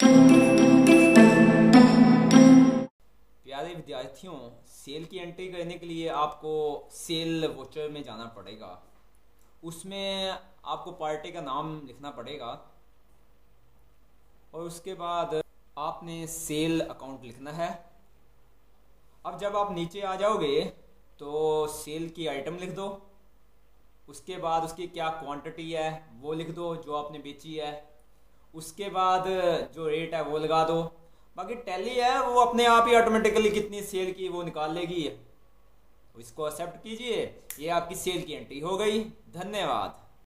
प्यारे विद्यार्थियों, सेल की एंट्री करने के लिए आपको सेल वोचर में जाना पड़ेगा। उसमें आपको पार्टी का नाम लिखना पड़ेगा और उसके बाद आपने सेल अकाउंट लिखना है। अब जब आप नीचे आ जाओगे तो सेल की आइटम लिख दो, उसके बाद उसकी क्या क्वांटिटी है वो लिख दो जो आपने बेची है, उसके बाद जो रेट है वो लगा दो। बाकी टैली है वो अपने आप ही ऑटोमेटिकली कितनी सेल की वो निकाल लेगी। इसको एक्सेप्ट कीजिए, ये आपकी सेल की एंट्री हो गई। धन्यवाद।